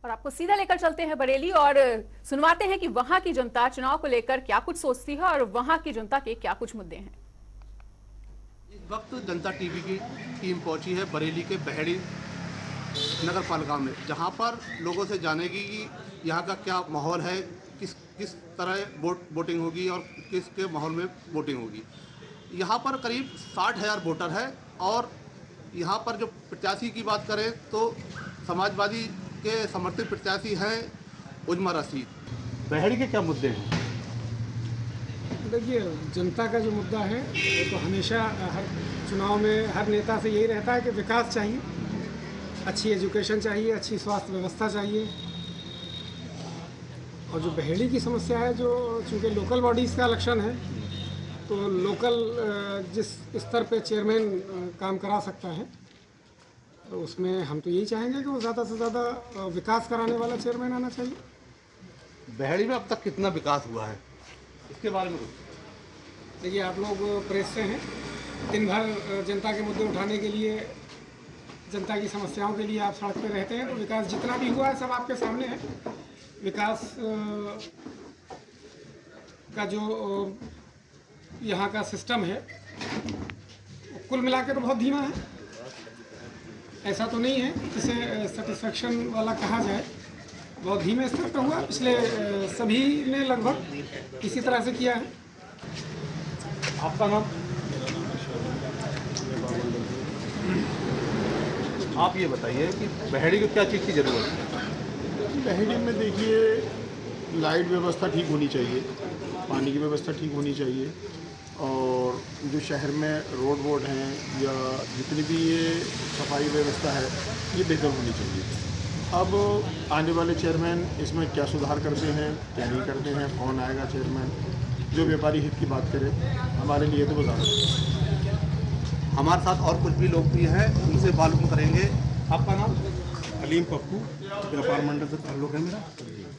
और आपको सीधा लेकर चलते हैं बरेली और सुनवाते हैं कि वहां की जनता चुनाव को लेकर क्या कुछ सोचती है और वहां की जनता के क्या कुछ मुद्दे हैं। इस वक्त जनता टीवी की टीम पहुंची है बरेली के बहेड़ी नगर पालिका में, जहां पर लोगों से जानेगी कि यहाँ का क्या माहौल है, किस तरह वोटिंग होगी और किसके माहौल में वोटिंग होगी। यहाँ पर करीब 60,000 वोटर है और यहाँ पर जो प्रत्याशी की बात करें तो समाजवादी के समर्थित प्रत्याशी हैं उजमा रशीद। बहेड़ी के क्या मुद्दे हैं? देखिए, जनता का जो मुद्दा है वो तो हमेशा हर चुनाव में हर नेता से यही रहता है कि विकास चाहिए, अच्छी एजुकेशन चाहिए, अच्छी स्वास्थ्य व्यवस्था चाहिए। और जो बहेड़ी की समस्या है, जो चूँकि लोकल बॉडीज़ का इलेक्शन है, तो लोकल जिस स्तर पे चेयरमैन काम करा सकता है, तो उसमें हम तो यही चाहेंगे कि वो ज़्यादा से ज़्यादा विकास कराने वाला चेयरमैन आना चाहिए। बहेड़ी में अब तक कितना विकास हुआ है, इसके बारे में देखिए, आप लोग प्रेस से हैं, दिन भर जनता के मुद्दे उठाने के लिए, जनता की समस्याओं के लिए आप सड़क पे रहते हैं, तो विकास जितना भी हुआ है सब आपके सामने है। विकास का जो यहाँ का सिस्टम है कुल मिला के तो बहुत धीमा है, ऐसा तो नहीं है जिसे सेटिस्फैक्शन वाला कहा जाए। बहुत धीमे स्तर पर हुआ, पिछले सभी ने लगभग इसी तरह से किया है। आपका नाम? आप ये बताइए कि बहेड़ी को क्या चीज़ की ज़रूरत है? बहेड़ी में देखिए, लाइट व्यवस्था ठीक होनी चाहिए, पानी की व्यवस्था ठीक होनी चाहिए, और जो शहर में रोड हैं या जितनी भी ये सफाई व्यवस्था है ये बेहतर होनी चाहिए। अब आने वाले चेयरमैन इसमें क्या सुधार करते हैं, क्या नहीं करते हैं, कौन आएगा चेयरमैन जो व्यापारी हित की बात करे, हमारे लिए तो बता। हमारे साथ और कुछ भी लोग भी हैं, उनसे मालूम करेंगे। आपका नाम? अलीम पप्पू, व्यापार मंडल से ताल्लुक़ है मेरा।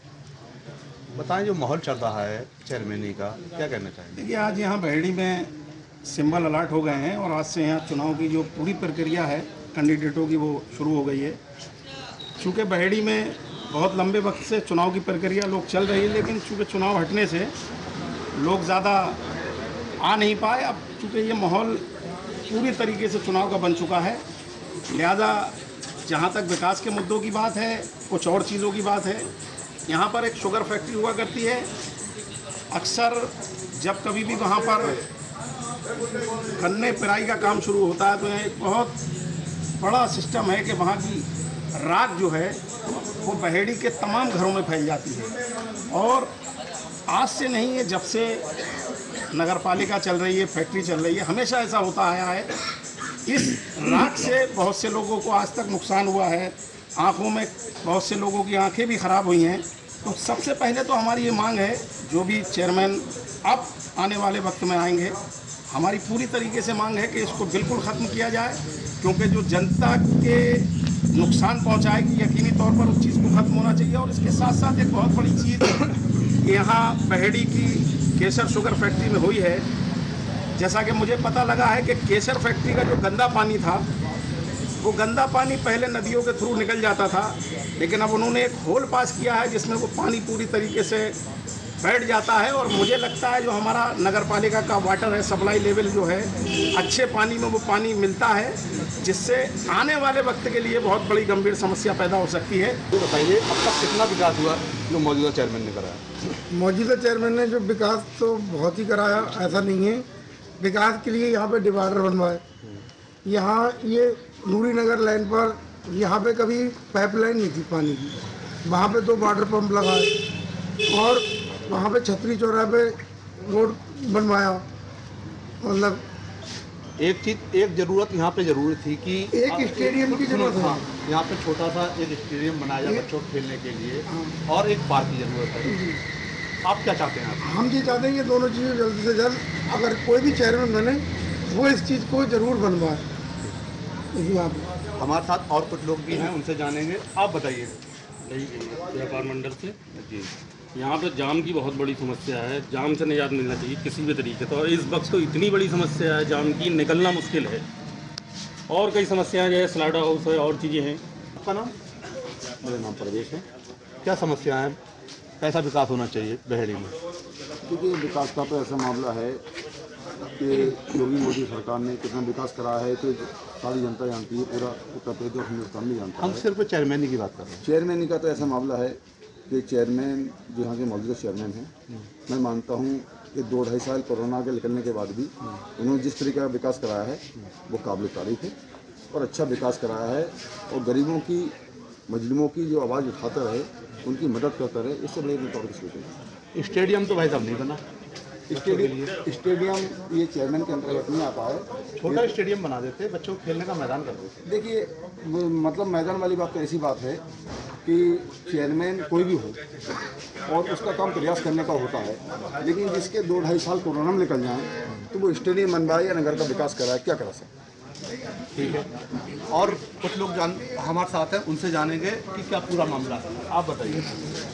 बताएं, जो माहौल चल रहा है चेयरमैनी का, क्या कहना चाहेंगे? देखिए, आज यहाँ बहेड़ी में सिंबल अलॉट हो गए हैं और आज से यहाँ चुनाव की जो पूरी प्रक्रिया है कैंडिडेटों की वो शुरू हो गई है। चूँकि बहेड़ी में बहुत लंबे वक्त से चुनाव की प्रक्रिया लोग चल रही है, लेकिन चूँकि चुनाव हटने से लोग ज़्यादा आ नहीं पाए। अब चूँकि ये माहौल पूरी तरीके से चुनाव का बन चुका है, लिहाजा जहाँ तक विकास के मुद्दों की बात है, कुछ और चीज़ों की बात है। यहाँ पर एक शुगर फैक्ट्री हुआ करती है, अक्सर जब कभी भी वहाँ पर गन्ने पेराई का काम शुरू होता है तो एक बहुत बड़ा सिस्टम है कि वहाँ की राख जो है वो बहेड़ी के तमाम घरों में फैल जाती है। और आज से नहीं है, जब से नगर पालिका चल रही है, फैक्ट्री चल रही है, हमेशा ऐसा होता आया है। इस राख से बहुत से लोगों को आज तक नुकसान हुआ है, आँखों में बहुत से लोगों की आंखें भी ख़राब हुई हैं। तो सबसे पहले तो हमारी ये मांग है, जो भी चेयरमैन अब आने वाले वक्त में आएंगे, हमारी पूरी तरीके से मांग है कि इसको बिल्कुल ख़त्म किया जाए, क्योंकि जो जनता के नुकसान पहुंचाएगी, यकीनी तौर पर उस चीज़ को ख़त्म होना चाहिए। और इसके साथ साथ एक बहुत बड़ी चीज़ यहाँ बहेड़ी की केसर शुगर फैक्ट्री में हुई है। जैसा कि मुझे पता लगा है कि केसर फैक्ट्री का जो गंदा पानी था, वो गंदा पानी पहले नदियों के थ्रू निकल जाता था, लेकिन अब उन्होंने एक होल पास किया है जिसमें वो पानी पूरी तरीके से बैठ जाता है। और मुझे लगता है जो हमारा नगर पालिका का वाटर है, सप्लाई लेवल जो है, अच्छे पानी में वो पानी मिलता है, जिससे आने वाले वक्त के लिए बहुत बड़ी गंभीर समस्या पैदा हो सकती है। तो बताइए, अब तक कितना विकास हुआ जो मौजूदा चेयरमैन ने कराया? मौजूदा चेयरमैन ने जो विकास तो बहुत ही कराया, ऐसा नहीं है। विकास के लिए यहाँ पे डिवाइडर बनवाए, यहाँ ये नूरी नगर लाइन पर यहाँ पे कभी पाइपलाइन नहीं थी पानी की, वहाँ पे 2 वाटर पंप लगाए और वहाँ पे छतरी चौराहे पे रोड बनवाया। मतलब एक ज़रूरत यहाँ पे ज़रूरी थी कि एक स्टेडियम की जरूरत है। यहाँ पे छोटा सा एक स्टेडियम बनाया जाए बच्चों को खेलने के लिए, और एक पार्क की ज़रूरत है। आप क्या चाहते हैं? हम ये चाहते हैं कि दोनों चीज़ें जल्द से जल्द, अगर कोई भी चेयरमैन बने, वो इस चीज़ को ज़रूर बनवाए। आप हमारे साथ और कुछ लोग भी हैं, उनसे जानेंगे। आप बताइए। व्यापार मंडल से जी, यहाँ पे जाम की बहुत बड़ी समस्या है, जाम से निजात मिलना चाहिए किसी भी तरीके से। और इस वक्त तो इतनी बड़ी समस्या है जाम की, निकलना मुश्किल है। और कई समस्याएं जैसे स्लाइडर हाउस है और चीज़ें हैं। आपका नाम? मेरा नाम प्रवेश है। क्या समस्या है, कैसा विकास होना चाहिए बहेड़ी में? देखिए, विकास का तो ऐसा मामला है कि योगी मोदी सरकार ने कितना विकास करा है तो सारी जनता जानती है, पूरा उत्तर प्रदेश और हिंदुस्तान में जानता हम है। सिर्फ चेयरमैन की बात कर रहे हैं। चेयरमैन का तो ऐसा मामला है कि चेयरमैन जो यहाँ के मौजूदा चेयरमैन हैं, मैं मानता हूँ कि 2-2.5 साल कोरोना के निकलने के बाद भी उन्होंने जिस तरीके का विकास कराया है वो काबिल तारीफ है और अच्छा विकास कराया है। और गरीबों की, मजलूमों की जो आवाज़ उठाता रहे, उनकी मदद करता रहे, इससे बड़े और किसी को। स्टेडियम तो भाई साहब नहीं बना। स्टेडियम ये चेयरमैन के अंतर्गत नहीं आता है। छोटा स्टेडियम बना देते, बच्चों को खेलने का मैदान कर देते। देखिए, मतलब मैदान वाली बात तो ऐसी बात है कि चेयरमैन कोई भी हो और उसका काम प्रयास करने का होता है, लेकिन जिसके 2-2.5 साल कोरोना में निकल जाएं तो वो स्टेडियम बनवाए या नगर का विकास कराए, क्या करा सकते? ठीक है, और कुछ लोग हमारे साथ हैं, उनसे जानेंगे कि क्या पूरा मामला है। आप बताइए।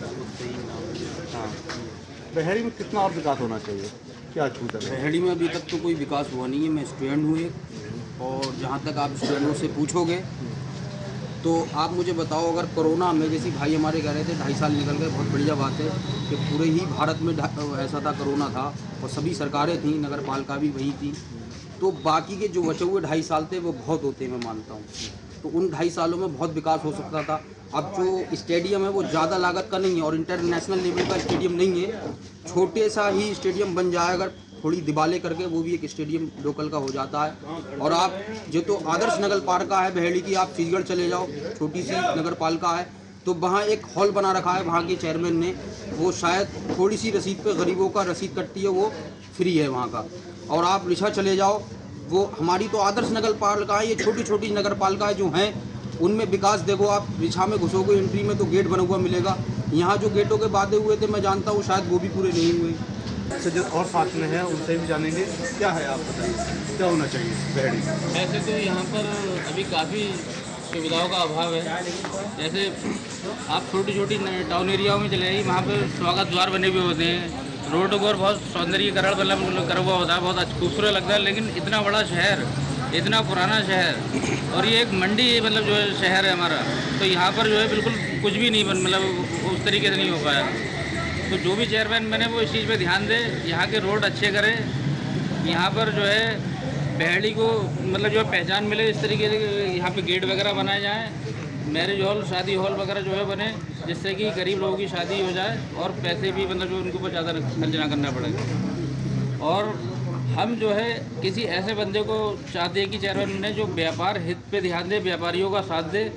हाँ, बहेड़ी में कितना और विकास होना चाहिए, क्या छूट है? बहेड़ी में अभी तक तो कोई विकास हुआ नहीं है। मैं स्टूडेंट हूँ एक, और जहाँ तक आप स्टूडेंटों से पूछोगे तो आप मुझे बताओ, अगर कोरोना में, जैसे भाई हमारे कह रहे थे 2.5 साल निकल गए, बहुत बढ़िया बात है कि पूरे ही भारत में ऐसा था, कोरोना था और सभी सरकारें थीं, नगर पालिका भी वही थी, तो बाकी के जो बचे हुए 2.5 साल थे वो बहुत होते हैं, मैं मानता हूँ। तो उन 2.5 सालों में बहुत विकास हो सकता था। अब जो स्टेडियम है वो ज़्यादा लागत का नहीं है और इंटरनेशनल लेवल का स्टेडियम नहीं है, छोटे सा ही स्टेडियम बन जाए अगर थोड़ी दिवाले करके, वो भी एक स्टेडियम लोकल का हो जाता है। और आप जो तो आदर्श नगर पालिका है बहेड़ी की, आप चीजगढ़ चले जाओ, छोटी सी नगर पालिका है, तो वहाँ एक हॉल बना रखा है वहाँ के चेयरमैन ने, वो शायद थोड़ी सी रसीद पे, गरीबों का रसीद कटती है, वो फ्री है वहाँ का। और आप रिछा चले जाओ, वो हमारी तो आदर्श नगर पालिका है, ये छोटी छोटी नगर पालिका जो हैं उनमें विकास देखो। आप रिछा में घुसोगे, एंट्री में तो गेट बना हुआ मिलेगा, यहाँ जो गेटों के वादे हुए थे मैं जानता हूँ शायद वो भी पूरे नहीं हुए। जो और साथ में है उनसे भी जानेंगे, क्या है आप बताइए, क्या होना चाहिए बहेड़ी? वैसे तो यहाँ पर अभी काफ़ी सुविधाओं का अभाव है। जैसे आप छोटी छोटी टाउन एरियाओं में चले जाइए, वहाँ पर स्वागत द्वार बने हुए होते हैं, रोड को बहुत सौंदर्यीकरण करा हुआ होता है, बहुत अच्छा खूबसूरत लगता है। लेकिन इतना बड़ा शहर, इतना पुराना शहर, और ये एक मंडी मतलब जो है शहर है हमारा, तो यहाँ पर जो है बिल्कुल कुछ भी नहीं मतलब उस तरीके से नहीं हो पाया। तो जो भी चेयरमैन बने वो इस चीज़ पे ध्यान दे, यहाँ के रोड अच्छे करे, यहाँ पर जो है बहेड़ी को मतलब जो है पहचान मिले, इस तरीके से यहाँ पे गेट वगैरह बनाए जाएँ, मैरिज हॉल, शादी हॉल वगैरह जो है बने, जिससे कि गरीब लोगों की शादी हो जाए और पैसे भी मतलब जो उनको ऊपर ज़्यादा खर्च ना करना पड़ेगा। और हम जो है किसी ऐसे बंदे को चाहते हैं कि चेयरमैन ने जो व्यापार हित पे ध्यान दे, व्यापारियों का साथ दे।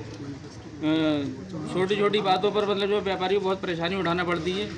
छोटी छोटी बातों पर मतलब जो व्यापारियों को बहुत परेशानी उठाना पड़ती है।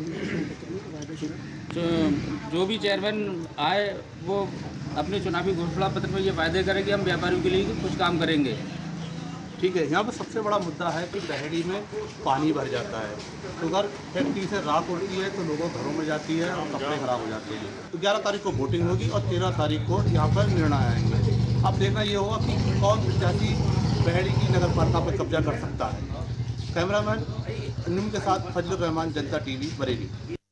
जो भी चेयरमैन आए वो अपने चुनावी घोषणा पत्र में ये वायदे करें कि हम व्यापारियों के लिए कुछ काम करेंगे। ठीक है, यहाँ पर सबसे बड़ा मुद्दा है कि बहेड़ी में पानी भर जाता है, तो अगर फैक्ट्री से राख उड़ती है तो लोगों घरों में जाती है और कपड़े खराब हो जाते हैं। तो 11 तारीख को वोटिंग होगी और 13 तारीख को यहाँ पर निर्णय आएंगे। अब देखना ये होगा कि कौन प्रत्याशी बहेड़ी की नगर पालिका पर कब्जा कर सकता है। कैमरामैन निम के साथ फजलुर रहमान, जनता टीवी, बरेली।